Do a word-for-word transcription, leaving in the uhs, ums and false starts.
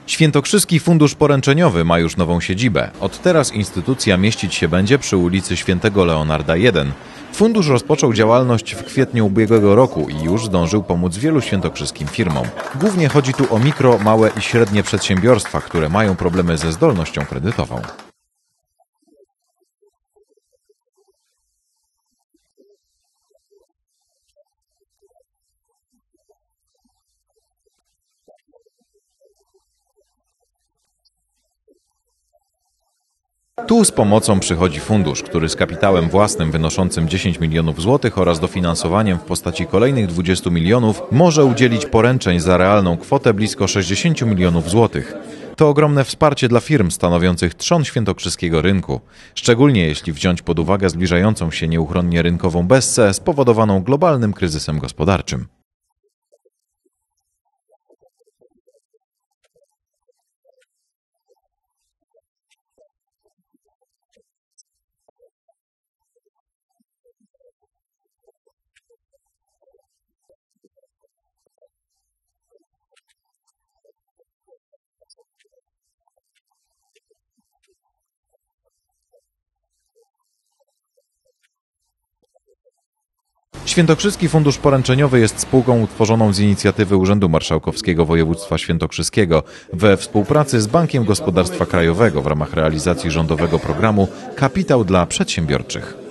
Świętokrzyski Fundusz Poręczeniowy ma już nową siedzibę. Od teraz instytucja mieścić się będzie przy ulicy Świętego Leonarda jeden. Fundusz rozpoczął działalność w kwietniu ubiegłego roku i już zdążył pomóc wielu świętokrzyskim firmom. Głównie chodzi tu o mikro, małe i średnie przedsiębiorstwa, które mają problemy ze zdolnością kredytową. Tu z pomocą przychodzi fundusz, który z kapitałem własnym wynoszącym dziesięć milionów złotych oraz dofinansowaniem w postaci kolejnych dwudziestu milionów może udzielić poręczeń za realną kwotę blisko sześćdziesięciu milionów złotych. To ogromne wsparcie dla firm stanowiących trzon świętokrzyskiego rynku, szczególnie jeśli wziąć pod uwagę zbliżającą się nieuchronnie rynkową bessę spowodowaną globalnym kryzysem gospodarczym. Świętokrzyski Fundusz Poręczeniowy jest spółką utworzoną z inicjatywy Urzędu Marszałkowskiego Województwa Świętokrzyskiego we współpracy z Bankiem Gospodarstwa Krajowego w ramach realizacji rządowego programu Kapitał dla Przedsiębiorczych.